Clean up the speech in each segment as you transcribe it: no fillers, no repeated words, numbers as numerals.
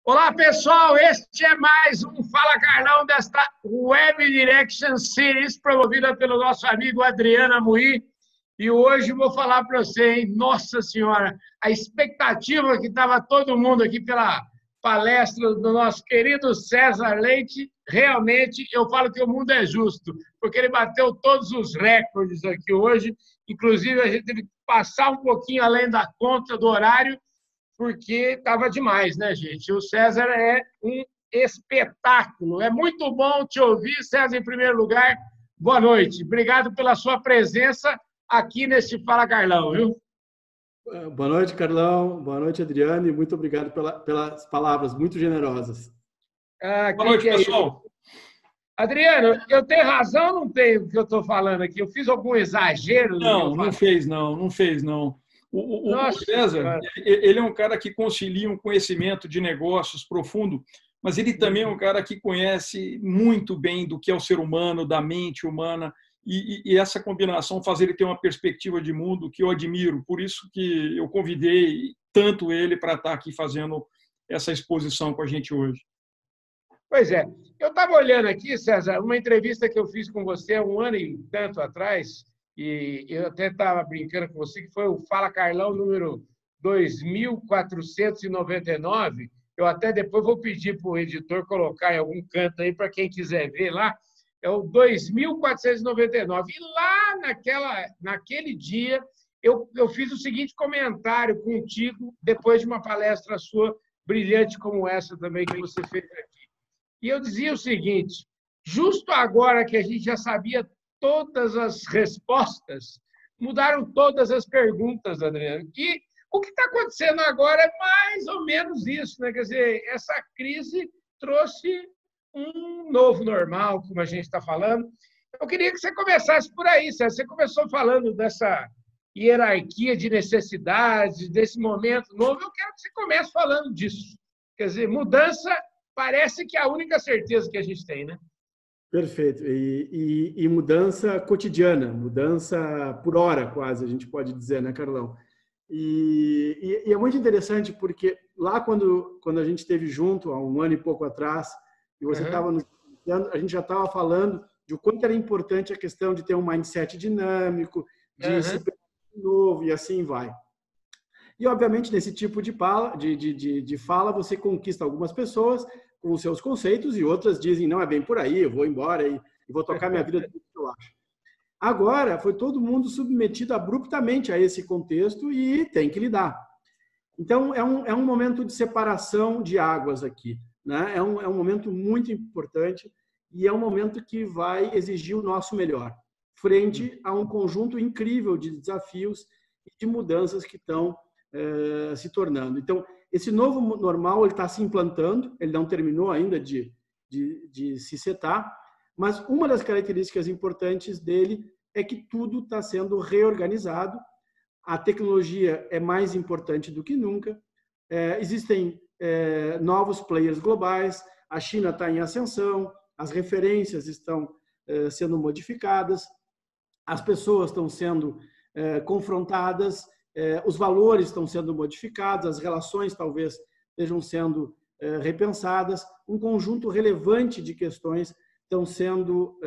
Olá, pessoal! Este é mais um Fala Carlão desta Web Direction Series, promovida pelo nosso amigo Adriano Amorim. E hoje vou falar para você, hein? Nossa Senhora, a expectativa que estava todo mundo aqui pela palestra do nosso querido César Leite, realmente eu falo que o mundo é justo, porque ele bateu todos os recordes aqui hoje. Inclusive, a gente teve que passar um pouquinho além da conta do horário, porque estava demais, né, gente? O César é um espetáculo. É muito bom te ouvir, César, em primeiro lugar. Boa noite. Obrigado pela sua presença aqui neste Fala Carlão, viu? Boa noite, Carlão. Boa noite, Adriano. E muito obrigado pelas palavras muito generosas. Boa noite, pessoal. Adriano, eu tenho razão ou não tenho o que eu estou falando aqui? Eu fiz algum exagero? Não fez, não. O César, ele é um cara que concilia um conhecimento de negócios profundo, mas ele também é um cara que conhece muito bem do que é o ser humano, da mente humana, e essa combinação faz ele ter uma perspectiva de mundo que eu admiro. Por isso que eu convidei tanto ele para estar aqui fazendo essa exposição com a gente hoje. Pois é. Eu estava olhando aqui, César, uma entrevista que eu fiz com você há um ano e tanto atrás, e eu até estava brincando com você, que foi o Fala Carlão número 2499. Eu até depois vou pedir para o editor colocar em algum canto aí para quem quiser ver lá. É o 2499. E lá naquele dia eu fiz o seguinte comentário contigo, depois de uma palestra sua brilhante como essa também que você fez aqui. E eu dizia o seguinte: justo agora que a gente já sabia todas as respostas, mudaram todas as perguntas, Adriano. E o que está acontecendo agora é mais ou menos isso, né? Quer dizer, essa crise trouxe um novo normal, como a gente está falando. Eu queria que você começasse por aí, César. Você começou falando dessa hierarquia de necessidades, desse momento novo. Eu quero que você comece falando disso. Quer dizer, mudança parece que é a única certeza que a gente tem, né? Perfeito. E mudança cotidiana, mudança por hora, quase, a gente pode dizer, né, Carlão? E é muito interessante porque lá quando a gente esteve junto, há um ano e pouco atrás, e você estava nos a gente já estava falando de o quanto era importante a questão de ter um mindset dinâmico, de se pensar de novo, e assim vai. E, obviamente, nesse tipo de fala, você conquista algumas pessoas com os seus conceitos e outras dizem, não, é bem por aí, eu vou embora e vou tocar minha vida do que eu acho. Agora, foi todo mundo submetido abruptamente a esse contexto e tem que lidar. Então, é um momento de separação de águas aqui, né? É um momento muito importante e é um momento que vai exigir o nosso melhor, frente a um conjunto incrível de desafios e de mudanças que estão se tornando. Então, esse novo normal ele está se implantando, ele não terminou ainda de se setar, mas uma das características importantes dele é que tudo está sendo reorganizado, a tecnologia é mais importante do que nunca, existem novos players globais, a China está em ascensão, as referências estão sendo modificadas, as pessoas estão sendo confrontadas, os valores estão sendo modificados, as relações talvez estejam sendo repensadas, um conjunto relevante de questões estão sendo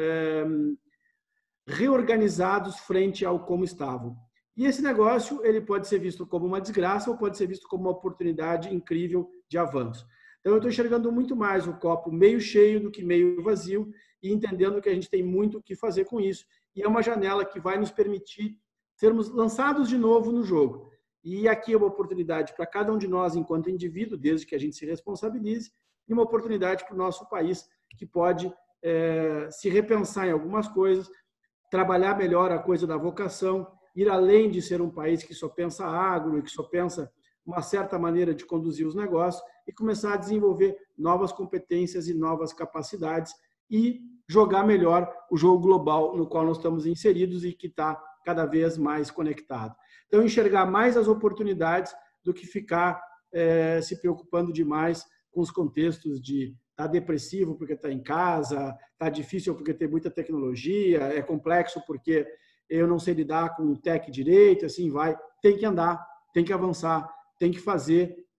reorganizados frente ao como estavam. E esse negócio ele pode ser visto como uma desgraça ou pode ser visto como uma oportunidade incrível de avanço. Então, eu estou enxergando muito mais o copo meio cheio do que meio vazio e entendendo que a gente tem muito o que fazer com isso. E é uma janela que vai nos permitir sermos lançados de novo no jogo. E aqui é uma oportunidade para cada um de nós, enquanto indivíduo, desde que a gente se responsabilize, e uma oportunidade para o nosso país, que pode se repensar em algumas coisas, trabalhar melhor a coisa da vocação, ir além de ser um país que só pensa agro e que só pensa uma certa maneira de conduzir os negócios e começar a desenvolver novas competências e novas capacidades e jogar melhor o jogo global no qual nós estamos inseridos e que está cada vez mais conectado. Então, enxergar mais as oportunidades do que ficar se preocupando demais com os contextos de estar depressivo porque está em casa, está difícil porque tem muita tecnologia, é complexo porque eu não sei lidar com o tech direito, assim vai. Tem que andar, tem que avançar, tem que fazer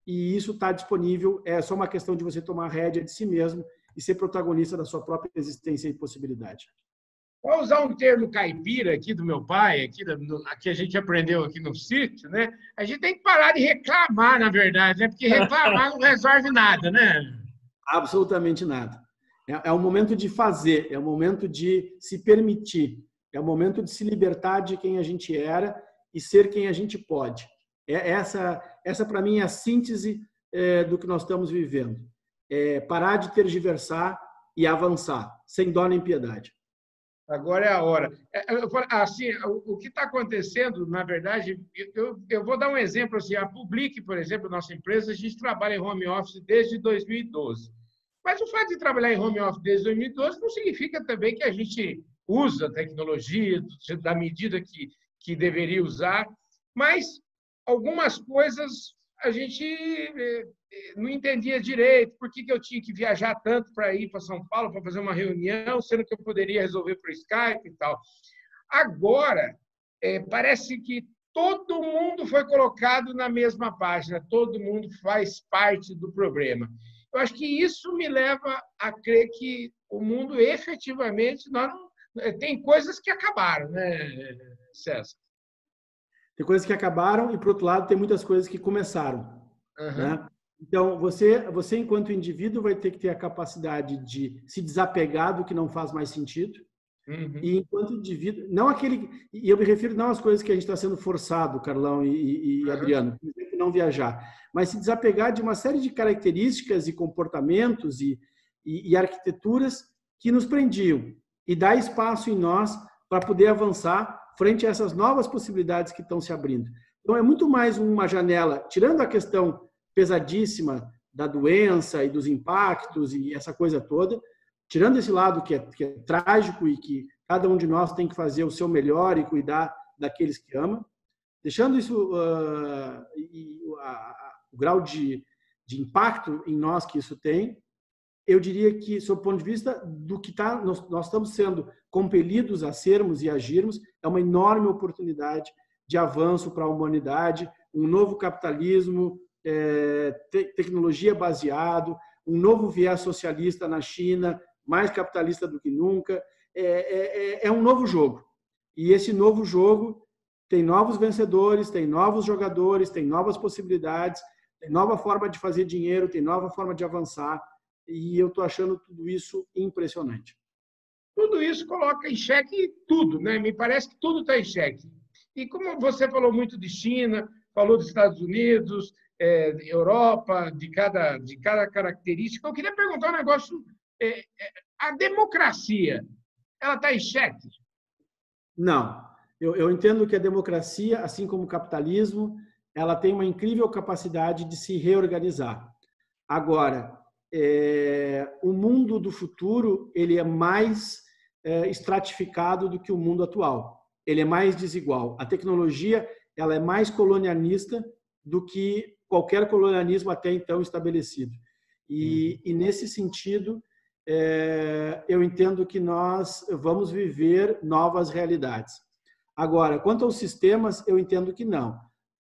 e isso está disponível, é só uma questão de você tomar a rédea de si mesmo e ser protagonista da sua própria existência e possibilidade. Vou usar um termo caipira aqui do meu pai, aqui a gente aprendeu aqui no sítio, né? A gente tem que parar de reclamar, na verdade, né? Porque reclamar não resolve nada, né? Absolutamente nada. É o momento de fazer, é o momento de se permitir, é o momento de se libertar de quem a gente era e ser quem a gente pode. Essa para mim, é a síntese do que nós estamos vivendo. Parar de tergiversar e avançar, sem dó nem piedade. Agora é a hora. Assim, o que está acontecendo, na verdade, eu vou dar um exemplo. Assim, a Public, por exemplo, nossa empresa, a gente trabalha em home office desde 2012. Mas o fato de trabalhar em home office desde 2012 não significa também que a gente usa tecnologia da medida que deveria usar, mas algumas coisas a gente não entendia direito. Por que eu tinha que viajar tanto para ir para São Paulo para fazer uma reunião, sendo que eu poderia resolver por Skype e tal. Agora, parece que todo mundo foi colocado na mesma página, todo mundo faz parte do problema. Eu acho que isso me leva a crer que o mundo efetivamente tem coisas que acabaram, né, César? Tem coisas que acabaram e, por outro lado, tem muitas coisas que começaram. Uhum. Né? Então, você, enquanto indivíduo, vai ter que ter a capacidade de se desapegar do que não faz mais sentido. Uhum. E, enquanto indivíduo, não aquele... E eu me refiro não às coisas que a gente está sendo forçado, Carlão e Adriano, por exemplo, não viajar, mas se desapegar de uma série de características e comportamentos e arquiteturas que nos prendiam e dar espaço em nós para poder avançar frente a essas novas possibilidades que estão se abrindo. Então, é muito mais uma janela, tirando a questão pesadíssima da doença e dos impactos e essa coisa toda, tirando esse lado que é trágico e que cada um de nós tem que fazer o seu melhor e cuidar daqueles que ama, deixando isso, o grau de impacto em nós que isso tem, eu diria que, sob o ponto de vista do que nós estamos sendo compelidos a sermos e agirmos, é uma enorme oportunidade de avanço para a humanidade, um novo capitalismo, tecnologia baseado, um novo viés socialista na China, mais capitalista do que nunca. É um novo jogo. E esse novo jogo tem novos vencedores, tem novos jogadores, tem novas possibilidades, tem nova forma de fazer dinheiro, tem nova forma de avançar. E eu estou achando tudo isso impressionante. Tudo isso coloca em xeque tudo, né? Me parece que tudo está em xeque. E como você falou muito de China, falou dos Estados Unidos, Europa, de cada característica, eu queria perguntar um negócio. A democracia, ela está em xeque? Não. Eu entendo que a democracia, assim como o capitalismo, ela tem uma incrível capacidade de se reorganizar. Agora, o mundo do futuro ele é mais estratificado do que o mundo atual. Ele é mais desigual. A tecnologia ela é mais colonialista do que qualquer colonialismo até então estabelecido. E nesse sentido, eu entendo que nós vamos viver novas realidades. Agora, quanto aos sistemas, eu entendo que não.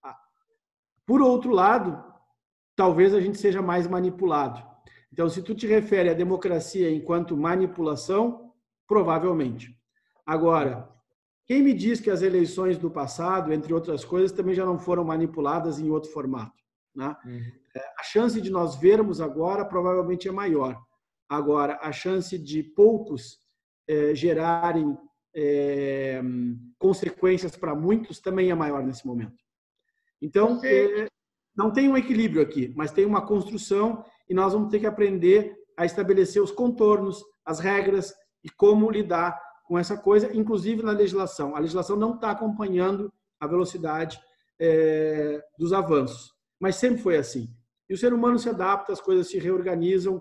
Por outro lado, talvez a gente seja mais manipulado. Então, se tu te refere à democracia enquanto manipulação, provavelmente. Agora, quem me diz que as eleições do passado, entre outras coisas, também já não foram manipuladas em outro formato, né? A chance de nós vermos agora provavelmente é maior. Agora, a chance de poucos gerarem consequências para muitos também é maior nesse momento. Então, não tem um equilíbrio aqui, mas tem uma construção e nós vamos ter que aprender a estabelecer os contornos, as regras e como lidar com essa coisa, inclusive na legislação. A legislação não está acompanhando a velocidade dos avanços, mas sempre foi assim. E o ser humano se adapta, as coisas se reorganizam,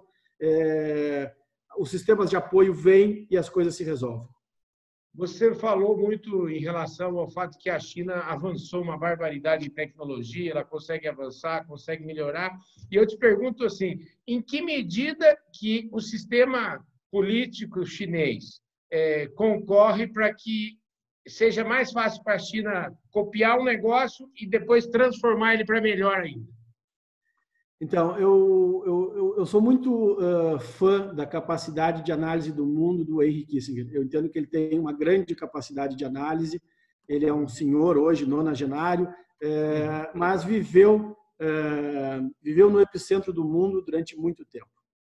os sistemas de apoio vêm e as coisas se resolvem. Você falou muito em relação ao fato que a China avançou uma barbaridade em tecnologia, ela consegue avançar, consegue melhorar. E eu te pergunto assim, em que medida que o sistema político chinês concorre para que seja mais fácil para a China copiar um negócio e depois transformar ele para melhor ainda? Então, eu sou muito fã da capacidade de análise do mundo do Henry Kissinger. Eu entendo que ele tem uma grande capacidade de análise. Ele é um senhor hoje, nonagenário, mas viveu no epicentro do mundo durante muito tempo.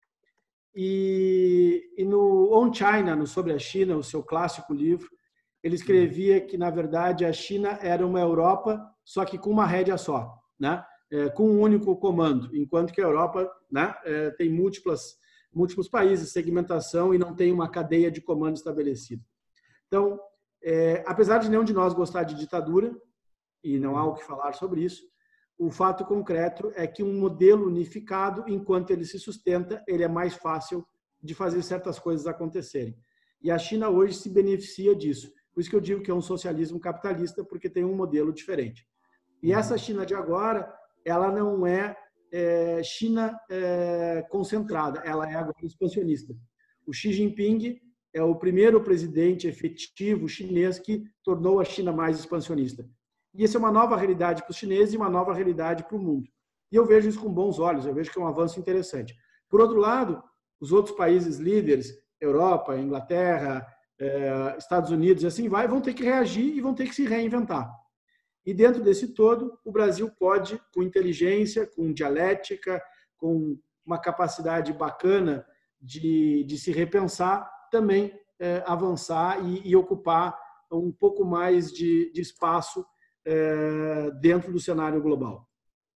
E no On China, Sobre a China, o seu clássico livro, ele escrevia que, na verdade, a China era uma Europa, só que com uma rédea só, né? Com um único comando, enquanto que a Europa, né, tem múltiplos países, segmentação, e não tem uma cadeia de comando estabelecida. Então, apesar de nenhum de nós gostar de ditadura, e não há o que falar sobre isso, o fato concreto é que um modelo unificado, enquanto ele se sustenta, ele é mais fácil de fazer certas coisas acontecerem. E a China hoje se beneficia disso. Por isso que eu digo que é um socialismo capitalista, porque tem um modelo diferente. E essa China de agora, ela não é China concentrada, ela é agora expansionista. O Xi Jinping é o primeiro presidente efetivo chinês que tornou a China mais expansionista. E essa é uma nova realidade para os chineses e uma nova realidade para o mundo. E eu vejo isso com bons olhos, eu vejo que é um avanço interessante. Por outro lado, os outros países líderes, Europa, Inglaterra, Estados Unidos, e assim vai, vão ter que reagir e vão ter que se reinventar. E dentro desse todo, o Brasil pode, com inteligência, com dialética, com uma capacidade bacana de se repensar, também avançar e ocupar um pouco mais de espaço dentro do cenário global.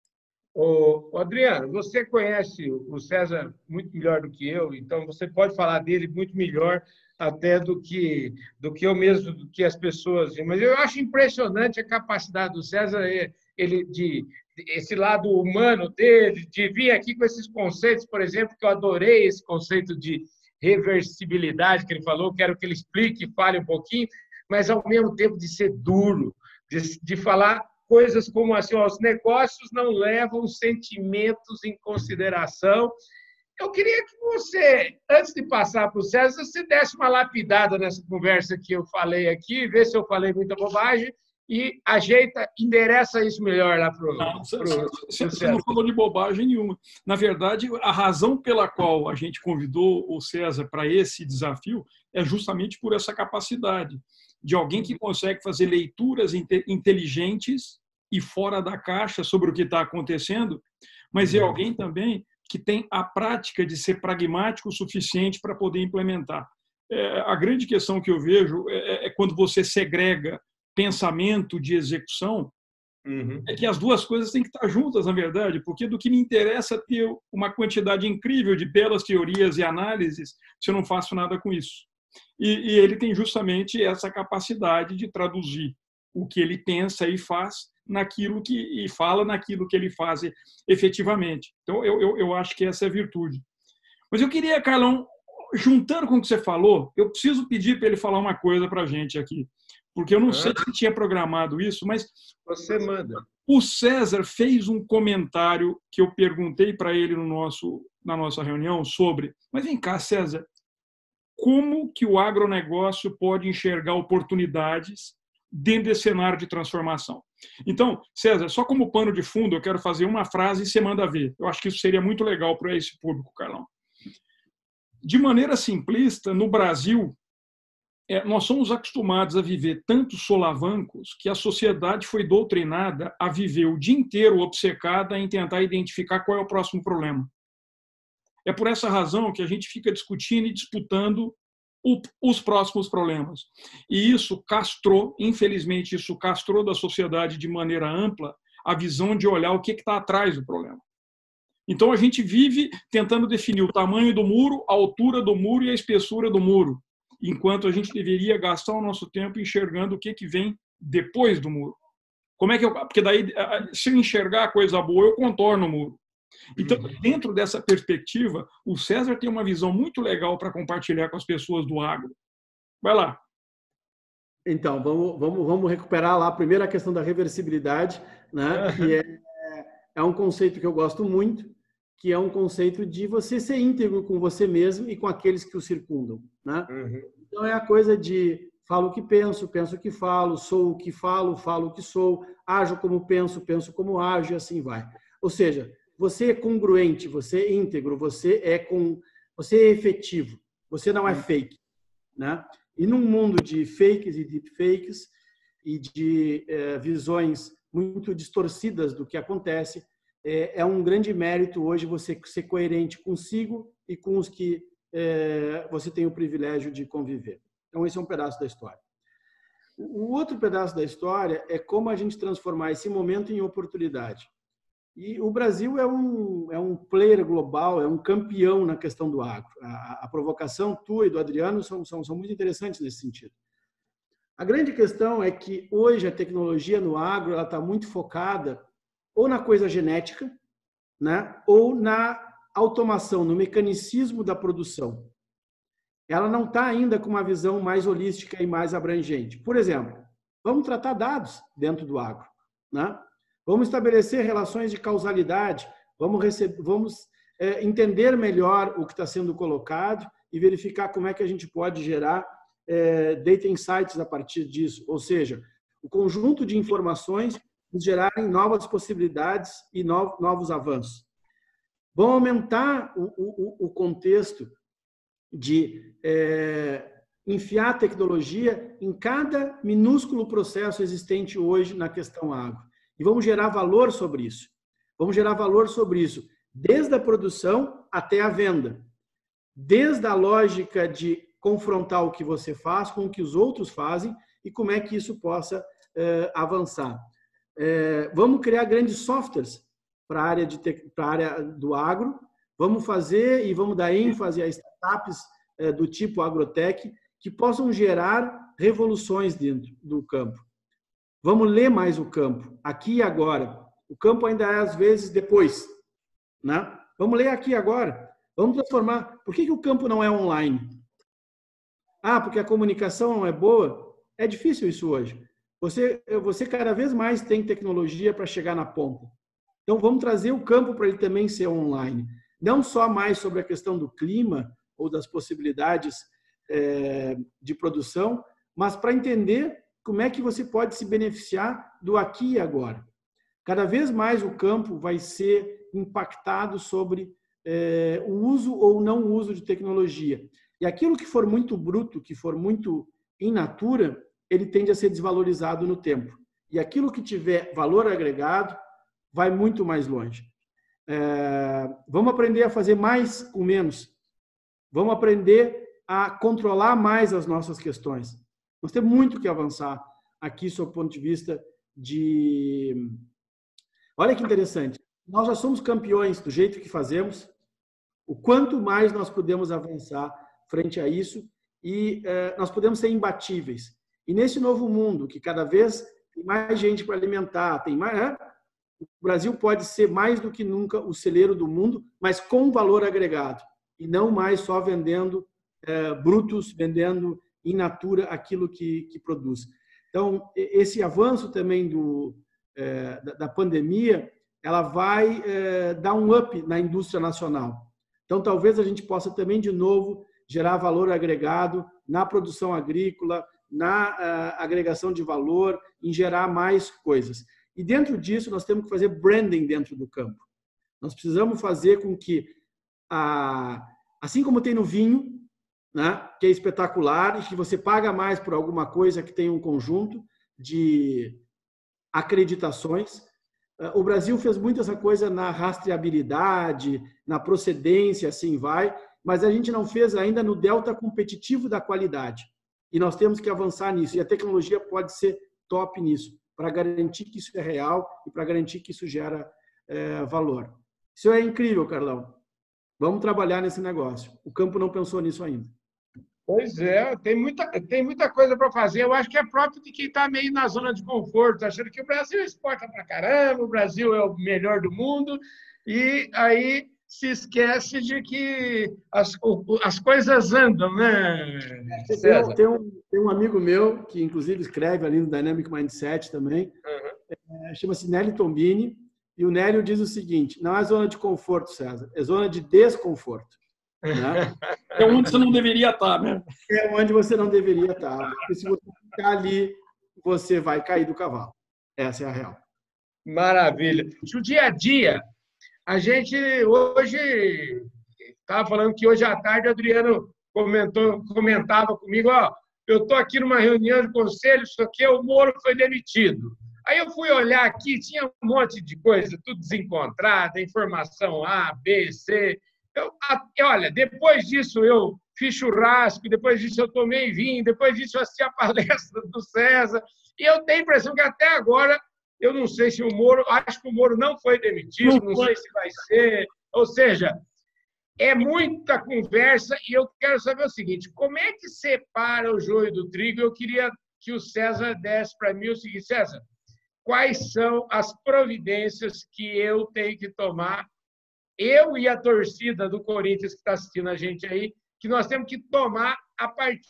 Adriano, você conhece o César muito melhor do que eu, então você pode falar dele muito melhor até do que eu mesmo, do que as pessoas. Mas eu acho impressionante a capacidade do César, esse lado humano dele, de vir aqui com esses conceitos, por exemplo, que eu adorei esse conceito de reversibilidade que ele falou, quero que ele explique e fale um pouquinho, mas ao mesmo tempo de ser duro, de falar coisas como assim, os negócios não levam sentimentos em consideração. Eu queria que você, antes de passar para o César, você desse uma lapidada nessa conversa que eu falei aqui, vê se eu falei muita bobagem e endereça isso melhor lá para o César. Você não falou de bobagem nenhuma. Na verdade, a razão pela qual a gente convidou o César para esse desafio é justamente por essa capacidade de alguém que consegue fazer leituras inteligentes e fora da caixa sobre o que está acontecendo, mas é alguém também que tem a prática de ser pragmático o suficiente para poder implementar. A grande questão que eu vejo é quando você segrega pensamento de execução, é que as duas coisas têm que estar juntas, na verdade, porque do que me interessa ter uma quantidade incrível de belas teorias e análises se eu não faço nada com isso. E ele tem justamente essa capacidade de traduzir o que ele pensa e faz e fala naquilo que ele faz efetivamente. Então, eu acho que essa é a virtude. Mas eu queria, Carlão, juntando com o que você falou, eu preciso pedir para ele falar uma coisa para a gente aqui, porque eu não sei se tinha programado isso, mas você manda. O César fez um comentário que eu perguntei para ele na nossa reunião sobre, mas vem cá, César, como que o agronegócio pode enxergar oportunidades dentro desse cenário de transformação? Então, César, só como pano de fundo, eu quero fazer uma frase e você manda ver. Eu acho que isso seria muito legal para esse público, Carlão. De maneira simplista, no Brasil, nós somos acostumados a viver tantos solavancos que a sociedade foi doutrinada a viver o dia inteiro obcecada em tentar identificar qual é o próximo problema. É por essa razão que a gente fica discutindo e disputando os próximos problemas. E isso castrou, infelizmente, da sociedade de maneira ampla a visão de olhar o que está atrás do problema. Então, a gente vive tentando definir o tamanho do muro, a altura do muro e a espessura do muro, enquanto a gente deveria gastar o nosso tempo enxergando o que vem depois do muro. Porque daí, se eu enxergar a coisa boa, eu contorno o muro. Então, dentro dessa perspectiva, o César tem uma visão muito legal para compartilhar com as pessoas do agro. Vai lá. Então, vamos recuperar lá primeiro a questão da reversibilidade, né? Que é um conceito que eu gosto muito, que é um conceito de você ser íntegro com você mesmo e com aqueles que o circundam, né? Então, é a coisa de falo o que penso, penso o que falo, sou o que falo, falo o que sou, ajo como penso, penso como ajo, e assim vai. Ou seja, você é congruente, você é íntegro, você é efetivo, você não é fake, né? E num mundo de fakes e deepfakes e de visões muito distorcidas do que acontece, é um grande mérito hoje você ser coerente consigo e com os que você tem o privilégio de conviver. Então, esse é um pedaço da história. O outro pedaço da história é como a gente transformar esse momento em oportunidade. E o Brasil é um player global, é um campeão na questão do agro. A provocação tua e do Adriano são muito interessantes nesse sentido. A grande questão é que hoje a tecnologia no agro ela está muito focada ou na coisa genética, né, ou na automação, no mecanicismo da produção. Ela não está ainda com uma visão mais holística e mais abrangente. Por exemplo, vamos tratar dados dentro do agro, né? Vamos estabelecer relações de causalidade, vamos entender melhor o que está sendo colocado e verificar como é que a gente pode gerar data insights a partir disso, ou seja, o conjunto de informações nos gerarem novas possibilidades e novos avanços. Vão aumentar o contexto de enfiar a tecnologia em cada minúsculo processo existente hoje na questão agro. E vamos gerar valor sobre isso. Vamos gerar valor sobre isso, desde a produção até a venda. Desde a lógica de confrontar o que você faz com o que os outros fazem e como é que isso possa avançar. Vamos criar grandes softwares para a área do agro. Vamos fazer e vamos dar ênfase a startups do tipo agrotech que possam gerar revoluções dentro do campo. Vamos ler mais o campo, aqui e agora. O campo ainda é, às vezes, depois, né? Vamos ler aqui e agora. Vamos transformar. Por que o campo não é online? Porque a comunicação não é boa? É difícil isso hoje. Você cada vez mais tem tecnologia para chegar na ponta. Então, vamos trazer o campo para ele também ser online. Não só mais sobre a questão do clima ou das possibilidades de produção, mas para entender como é que você pode se beneficiar do aqui e agora. Cada vez mais o campo vai ser impactado sobre o uso ou não uso de tecnologia. E aquilo que for muito bruto, que for muito in natura, ele tende a ser desvalorizado no tempo. E aquilo que tiver valor agregado vai muito mais longe. Vamos aprender a fazer mais com menos. Vamos aprender a controlar mais as nossas questões. Nós temos muito que avançar aqui, sob o ponto de vista de... Olha que interessante. Nós já somos campeões do jeito que fazemos. O quanto mais nós podemos avançar frente a isso e nós podemos ser imbatíveis. E nesse novo mundo, que cada vez tem mais gente para alimentar, tem mais... O Brasil pode ser mais do que nunca o celeiro do mundo, mas com valor agregado. E não mais só vendendo brutos, vendendo in natura aquilo que produz. Então, esse avanço também da pandemia, ela vai dar um up na indústria nacional. Então, talvez a gente possa também, de novo, gerar valor agregado na produção agrícola, na agregação de valor, em gerar mais coisas. E dentro disso, nós temos que fazer branding dentro do campo. Nós precisamos fazer com que, assim como tem no vinho, né, que é espetacular, e que você paga mais por alguma coisa que tem um conjunto de acreditações, o Brasil fez muito essa coisa na rastreabilidade, na procedência, assim vai, mas a gente não fez ainda no delta competitivo da qualidade. E nós temos que avançar nisso. E a tecnologia pode ser top nisso, para garantir que isso é real e para garantir que isso gera valor. Isso é incrível, Carlão. Vamos trabalhar nesse negócio. O campo não pensou nisso ainda. Pois é, tem muita coisa para fazer. Eu acho que é próprio de quem está meio na zona de conforto, achando que o Brasil exporta para caramba, o Brasil é o melhor do mundo, e aí se esquece de que as coisas andam, né, César? Tem um amigo meu, que inclusive escreve ali no Dynamic Mindset também, chama-se Nélio Tombini, e o Nélio diz o seguinte: não é zona de conforto, César, é zona de desconforto. Né? É onde você não deveria estar, né? É onde você não deveria estar, porque se você ficar ali, você vai cair do cavalo. Essa é a real. Maravilha. O dia a dia, A gente hoje estava falando que hoje à tarde o Adriano comentava comigo, ó, eu estou aqui numa reunião de conselho, só que o Moro foi demitido. Aí eu fui olhar aqui, tinha um monte de coisa, tudo desencontrada, informação A, B, C. Olha, depois disso eu fiz churrasco, depois disso eu tomei vinho, depois disso eu assisti a palestra do César, e eu tenho a impressão que até agora, eu não sei se o Moro, acho que o Moro não foi demitido, não sei se vai ser, ou seja, é muita conversa e eu quero saber o seguinte, como é que separa o joio do trigo? Eu queria que o César desse para mim o seguinte, César, quais são as providências que eu tenho que tomar, eu e a torcida do Corinthians que está assistindo a gente aí, que nós temos que tomar a partir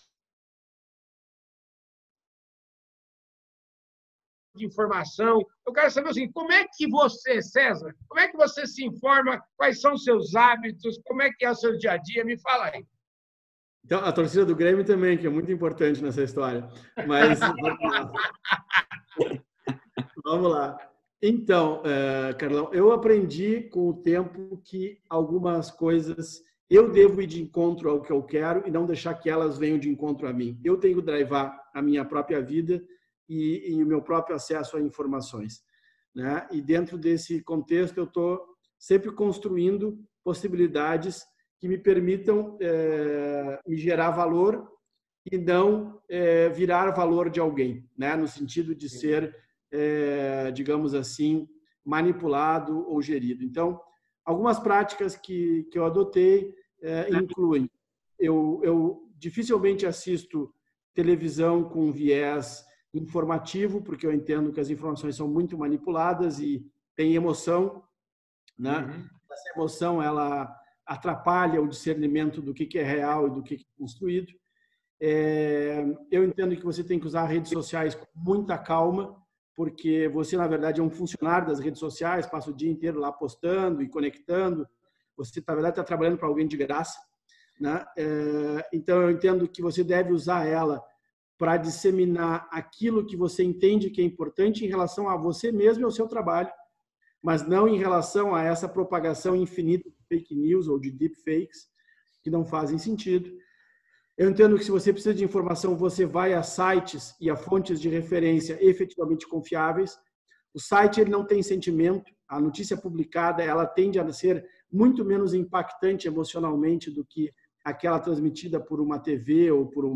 de informação. Eu quero saber assim, como é que você, César, como é que você se informa, quais são os seus hábitos, como é que é o seu dia a dia? Me fala aí. Então, a torcida do Grêmio também, que é muito importante nessa história. Mas vamos lá. Então, Carlão, eu aprendi com o tempo que algumas coisas eu devo ir de encontro ao que eu quero e não deixar que elas venham de encontro a mim. Eu tenho que drivar a minha própria vida e o meu próprio acesso a informações, né? E dentro desse contexto eu estou sempre construindo possibilidades que me permitam me gerar valor e não virar valor de alguém, né? No sentido de ser, digamos assim, manipulado ou gerido. Então, algumas práticas que eu adotei incluem, eu dificilmente assisto televisão com viés informativo, porque eu entendo que as informações são muito manipuladas e tem emoção, né? Essa emoção, ela atrapalha o discernimento do que é real e do que é construído. Eu entendo que você tem que usar redes sociais com muita calma, porque você, na verdade, é um funcionário das redes sociais, passa o dia inteiro lá postando e conectando. Você, na verdade, está trabalhando para alguém de graça, né? Então, eu entendo que você deve usar ela para disseminar aquilo que você entende que é importante em relação a você mesmo e ao seu trabalho, mas não em relação a essa propagação infinita de fake news ou de deepfakes, que não fazem sentido. Eu entendo que se você precisa de informação, você vai a sites e a fontes de referência efetivamente confiáveis. O site ele não tem sentimento, a notícia publicada ela tende a ser muito menos impactante emocionalmente do que aquela transmitida por uma TV ou por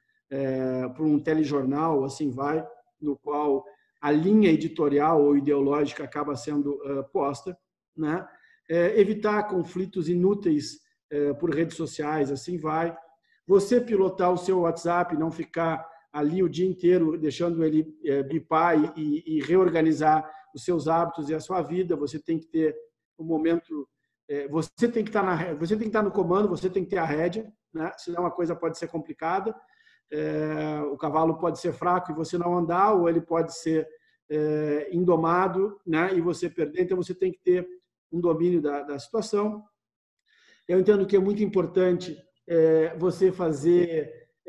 um telejornal, assim vai, no qual a linha editorial ou ideológica acaba sendo posta, né? Evitar conflitos inúteis por redes sociais, assim vai. Você pilotar o seu WhatsApp, não ficar ali o dia inteiro deixando ele bipar e reorganizar os seus hábitos e a sua vida. Você tem que ter um momento, você tem que estar no comando, você tem que ter a rédea, né? Senão a coisa pode ser complicada. O cavalo pode ser fraco e você não andar, ou ele pode ser indomado, né? E você perder. Então você tem que ter um domínio da situação. Eu entendo que é muito importante você fazer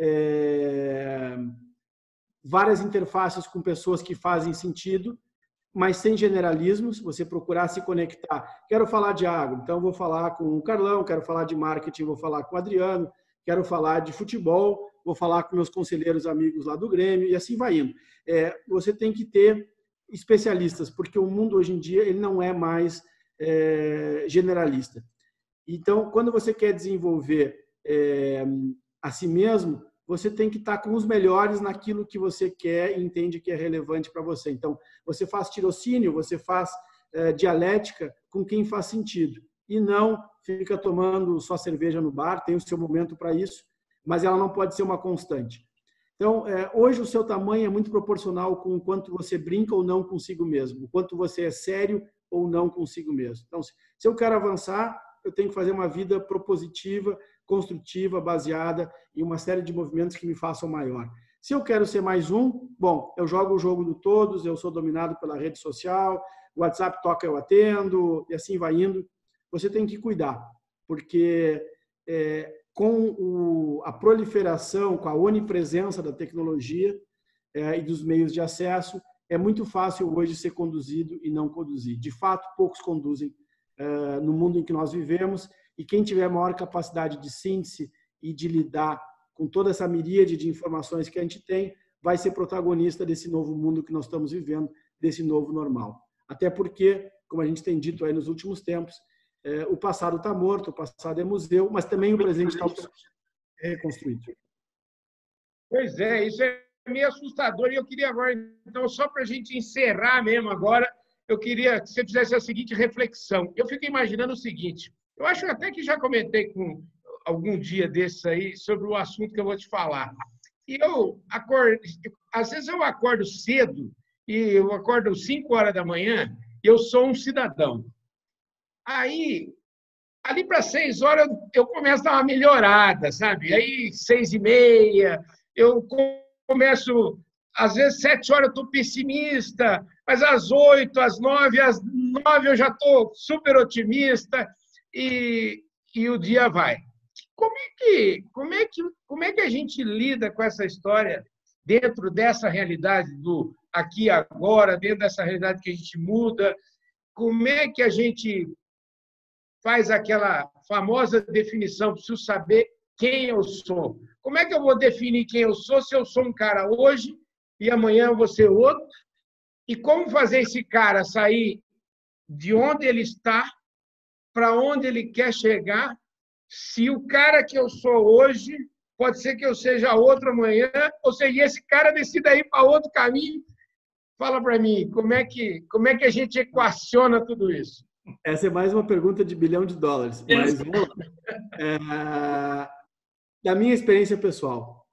várias interfaces com pessoas que fazem sentido, mas sem generalismos, você procurar se conectar. Quero falar de agro, então vou falar com o Carlão, quero falar de marketing, vou falar com o Adriano, quero falar de futebol, vou falar com meus conselheiros amigos lá do Grêmio, e assim vai indo. Você tem que ter especialistas, porque o mundo hoje em dia ele não é mais generalista. Então, quando você quer desenvolver a si mesmo, você tem que estar com os melhores naquilo que você quer e entende que é relevante para você. Então, você faz tirocínio, você faz dialética com quem faz sentido. E não fica tomando só cerveja no bar, tem o seu momento para isso, mas ela não pode ser uma constante. Então, hoje o seu tamanho é muito proporcional com o quanto você brinca ou não consigo mesmo, o quanto você é sério ou não consigo mesmo. Então, se eu quero avançar, eu tenho que fazer uma vida propositiva, construtiva, baseada em uma série de movimentos que me façam maior. Se eu quero ser mais um, bom, eu jogo o jogo do todos, eu sou dominado pela rede social, o WhatsApp toca, eu atendo, e assim vai indo. Você tem que cuidar, porque com a proliferação, com a onipresença da tecnologia e dos meios de acesso, é muito fácil hoje ser conduzido e não conduzir. De fato, poucos conduzem no mundo em que nós vivemos, e quem tiver maior capacidade de síntese e de lidar com toda essa miríade de informações que a gente tem, vai ser protagonista desse novo mundo que nós estamos vivendo, desse novo normal. Até porque, como a gente tem dito aí nos últimos tempos, o passado está morto, o passado é museu, mas também o presente está reconstruído. Pois é, isso é meio assustador. E eu queria agora, então, só para a gente encerrar mesmo agora, eu queria que você fizesse a seguinte reflexão. Eu fico imaginando o seguinte, eu acho até que já comentei com algum dia desses aí sobre o assunto que eu vou te falar. E eu acordo, às vezes eu acordo cedo, e eu acordo às 5 horas da manhã, e eu sou um cidadão. Aí, ali para 6 horas, eu começo a dar uma melhorada, sabe? Aí, 6h30, eu começo, às vezes, 7 horas eu estou pessimista, mas às 8, às 9 eu já estou super otimista e o dia vai. Como é que a gente lida com essa história dentro dessa realidade do aqui e agora, dentro dessa realidade que a gente muda? Como é que a gente faz aquela famosa definição, preciso saber quem eu sou? Como é que eu vou definir quem eu sou se eu sou um cara hoje e amanhã eu vou ser outro? E como fazer esse cara sair de onde ele está para onde ele quer chegar, se o cara que eu sou hoje pode ser que eu seja outro amanhã, ou seja, esse cara decida ir para outro caminho? Fala para mim, como é que a gente equaciona tudo isso? Essa é mais uma pergunta de $1 bilhão. Mas vamos lá. Da minha experiência pessoal,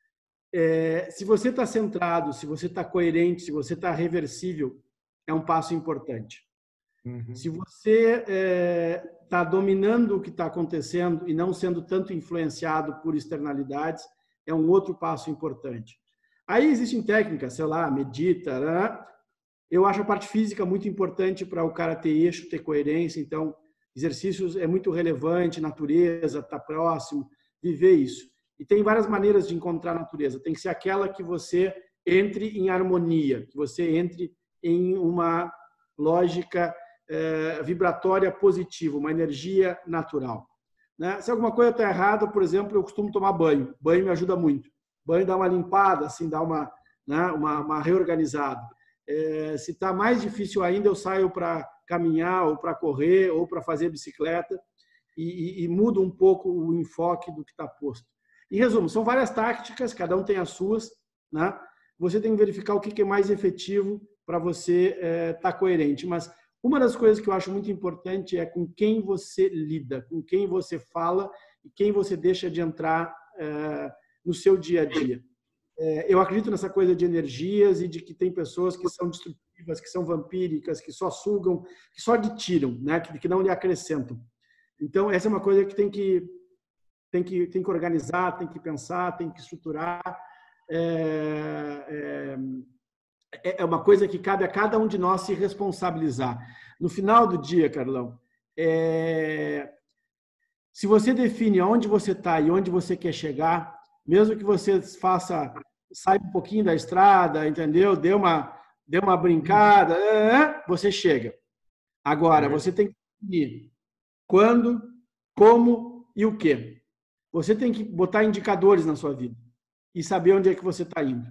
se você está centrado, se você está coerente, se você está reversível, é um passo importante. Uhum. Se você está dominando o que está acontecendo e não sendo tanto influenciado por externalidades, é um outro passo importante. Aí existem técnicas, sei lá, medita, né? Eu acho a parte física muito importante para o cara ter eixo, ter coerência. Então, exercícios é muito relevante, natureza, estar próximo, viver isso. E tem várias maneiras de encontrar a natureza. Tem que ser aquela que você entre em harmonia, que você entre em uma lógica vibratória positiva, uma energia natural. Né? Se alguma coisa está errada, por exemplo, eu costumo tomar banho. Banho me ajuda muito. Banho dá uma limpada, assim, dá uma reorganizada. Se está mais difícil ainda, eu saio para caminhar, ou para correr, ou para fazer bicicleta, e mudo um pouco o enfoque do que está posto. Em resumo, são várias táticas, cada um tem as suas, né? Você tem que verificar o que é mais efetivo para você estar coerente. Mas uma das coisas que eu acho muito importante é com quem você lida, com quem você fala e quem você deixa de entrar no seu dia a dia. Eu acredito nessa coisa de energias e de que tem pessoas que são destrutivas, que são vampíricas, que só sugam, que só lhe tiram, né? Que não lhe acrescentam. Então, essa é uma coisa que tem que organizar, tem que pensar, tem que estruturar. É uma coisa que cabe a cada um de nós se responsabilizar. No final do dia, Carlão, se você define onde você está e onde você quer chegar, mesmo que você saia um pouquinho da estrada, entendeu? Dê uma brincada, você chega. Agora, você tem que definir quando, como e o quê. Você tem que botar indicadores na sua vida e saber onde é que você está indo.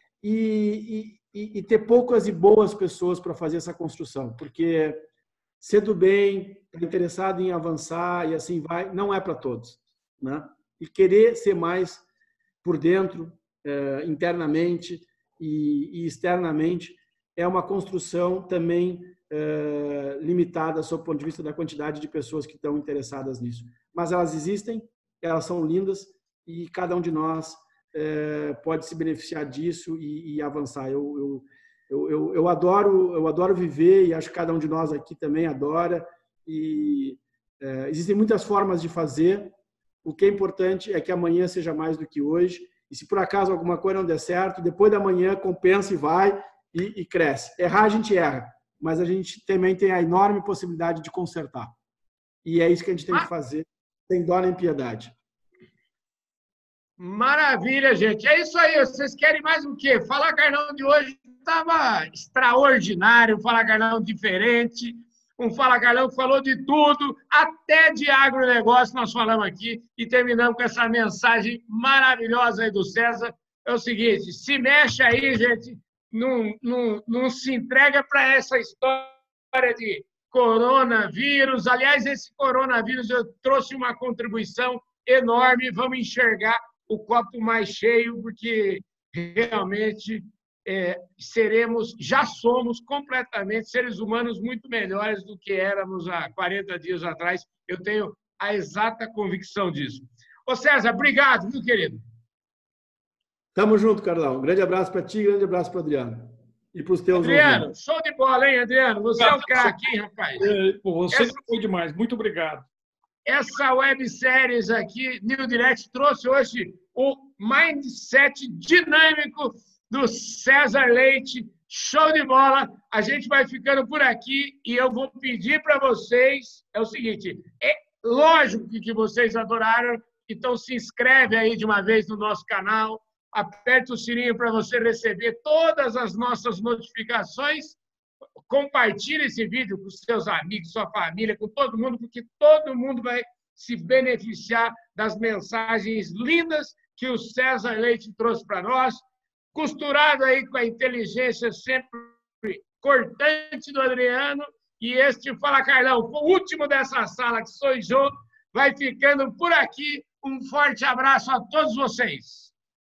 E ter poucas e boas pessoas para fazer essa construção, porque ser do bem, interessado em avançar e assim vai, não é para todos, né? E querer ser mais por dentro, internamente e externamente, é uma construção também limitada sob o ponto de vista da quantidade de pessoas que estão interessadas nisso. Mas elas existem, elas são lindas e cada um de nós pode se beneficiar disso e avançar. Eu adoro viver e acho que cada um de nós aqui também adora. E existem muitas formas de fazer. O que é importante é que amanhã seja mais do que hoje. E se por acaso alguma coisa não der certo, depois da manhã compensa e vai e cresce. Errar a gente erra, mas a gente também tem a enorme possibilidade de consertar. E é isso que a gente tem que fazer, sem dó nem piedade. Maravilha, gente. É isso aí. Vocês querem mais o quê? Falar Carlão de hoje estava extraordinário, Falar Carlão diferente. Um Fala Carlão que falou de tudo, até de agronegócio nós falamos aqui e terminamos com essa mensagem maravilhosa aí do César. É o seguinte, se mexe aí, gente, não se entrega para essa história de coronavírus. Aliás, esse coronavírus eu trouxe uma contribuição enorme, vamos enxergar o copo mais cheio, porque realmente já somos completamente seres humanos muito melhores do que éramos há 40 dias atrás. Eu tenho a exata convicção disso. Ô César, obrigado, meu querido. Tamo junto, Carlão. Um grande abraço para ti, grande abraço para o Adriano. E para os teus Adriano, ouvintes. show de bola, hein, Adriano? Você é o craque, hein, rapaz? Você foi demais. Muito obrigado. Essa websérie aqui, New Direct, trouxe hoje o mindset dinâmico do César Leite. Show de bola. A gente vai ficando por aqui e eu vou pedir para vocês, é o seguinte, é lógico que vocês adoraram, então se inscreve aí de uma vez no nosso canal, aperta o sininho para você receber todas as nossas notificações, compartilhe esse vídeo com seus amigos, sua família, com todo mundo, porque todo mundo vai se beneficiar das mensagens lindas que o César Leite trouxe para nós, costurado aí com a inteligência sempre cortante do Adriano, e este Fala Carlão, o último dessa sala, que sou eu, vai ficando por aqui. Um forte abraço a todos vocês.